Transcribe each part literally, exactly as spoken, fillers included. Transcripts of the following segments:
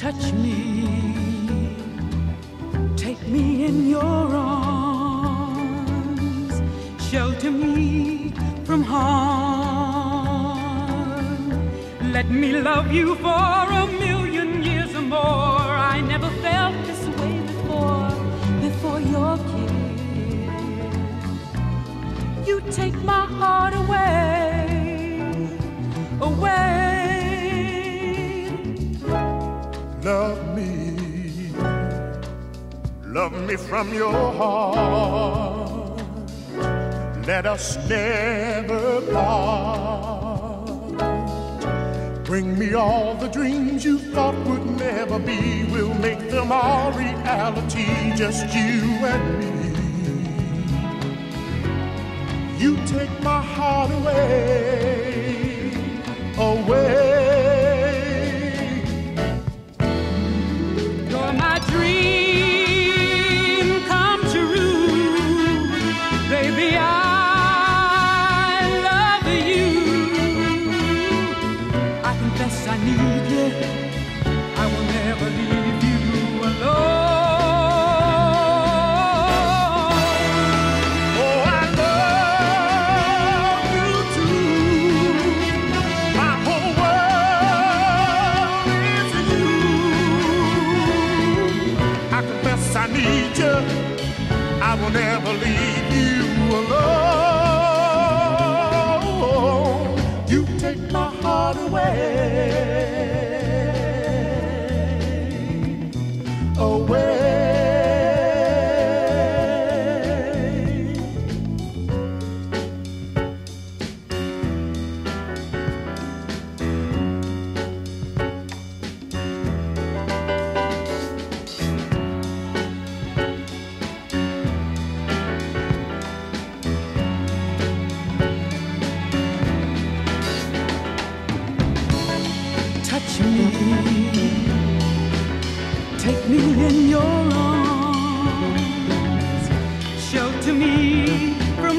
touch me, take me in your arms, shelter me from harm. Let me love you for a million years or more. I never felt this way before, before your kiss. You take my heart away, away. Love me, love me from your heart. Let us never part. Bring me all the dreams you thought would never be. We'll make them all reality, just you and me. You take my heart away, away. You're my dream come true, baby. I love you. I confess I need you. I will never leave you alone. I need you, I will never leave you alone. You take my heart away, away. Touch me, take me in your arms, shelter me from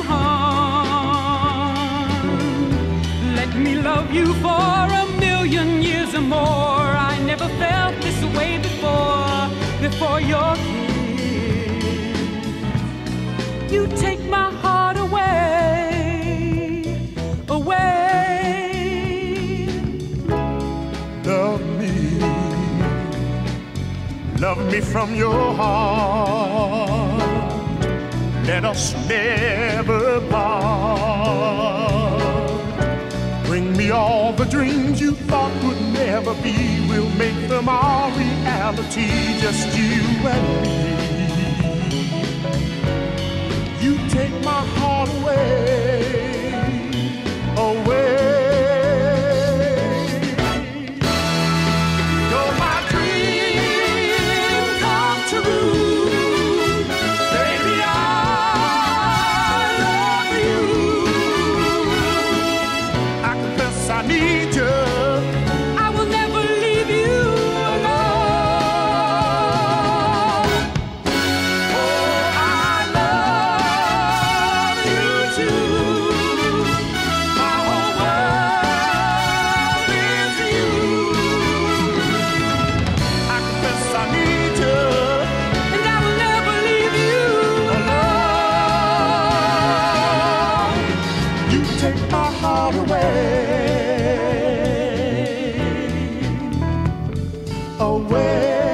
harm. Let me love you for a million years or more. I never felt this way before, before your kiss. You take my heart away, away. Love me, love me from your heart. Let us never part. Bring me all the dreams you thought would never be. We'll make them all reality, just you and me. You take my heart away, away. I need you. I will never leave you alone. Oh, I love you too. My whole world is you. I confess I need you, And I will never leave you alone. You take my heart away, away.